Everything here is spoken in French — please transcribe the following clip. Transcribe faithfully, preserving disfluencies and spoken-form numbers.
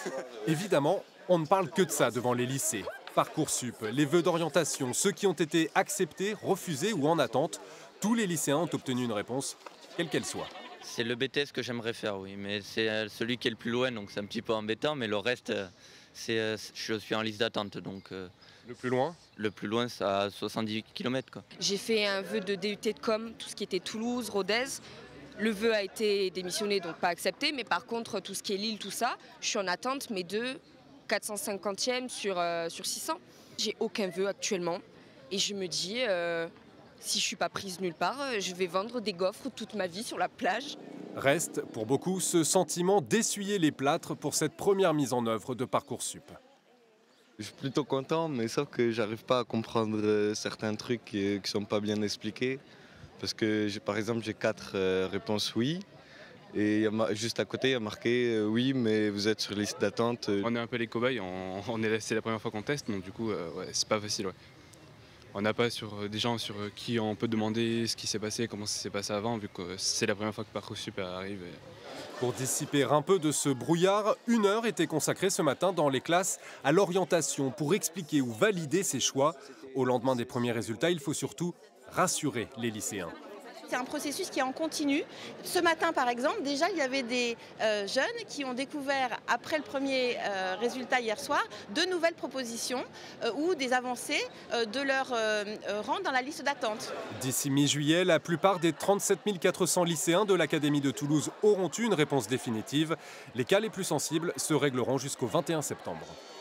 Évidemment, on ne parle que de ça devant les lycées. Parcoursup, les vœux d'orientation, ceux qui ont été acceptés, refusés ou en attente, tous les lycéens ont obtenu une réponse, quelle qu'elle soit. C'est le B T S que j'aimerais faire, oui, mais c'est celui qui est le plus loin, donc c'est un petit peu embêtant, mais le reste, c'est, je suis en liste d'attente, donc... Le plus loin? Le plus loin, c'est à soixante-dix kilomètres. J'ai fait un vœu de D U T de com, tout ce qui était Toulouse, Rodez. Le vœu a été démissionné, donc pas accepté, mais par contre, tout ce qui est Lille, tout ça, je suis en attente, mes deux quatre cent cinquantième sur, euh, sur six cents. J'ai aucun vœu actuellement, et je me dis... Euh, Si je ne suis pas prise nulle part, je vais vendre des gaufres toute ma vie sur la plage. Reste, pour beaucoup, ce sentiment d'essuyer les plâtres pour cette première mise en œuvre de Parcoursup. Je suis plutôt content, mais sauf que j'arrive pas à comprendre certains trucs qui ne sont pas bien expliqués. Parce que, par exemple, j'ai quatre réponses oui. Et juste à côté, il y a marqué oui, mais vous êtes sur liste d'attente. On est un peu les cobayes, on, on est, c'est la première fois qu'on teste, donc du coup, euh, ouais, c'est pas facile. Ouais. On n'a pas sur des gens sur qui on peut demander ce qui s'est passé, comment ça s'est passé avant, vu que c'est la première fois que Parcoursup arrive. Pour dissiper un peu de ce brouillard, une heure était consacrée ce matin dans les classes à l'orientation pour expliquer ou valider ses choix. Au lendemain des premiers résultats, il faut surtout rassurer les lycéens. C'est un processus qui est en continu. Ce matin, par exemple, déjà, il y avait des euh, jeunes qui ont découvert, après le premier euh, résultat hier soir, de nouvelles propositions euh, ou des avancées euh, de leur euh, rang dans la liste d'attente. D'ici mi-juillet, la plupart des trente-sept mille quatre cents lycéens de l'Académie de Toulouse auront eu une réponse définitive. Les cas les plus sensibles se régleront jusqu'au vingt et un septembre.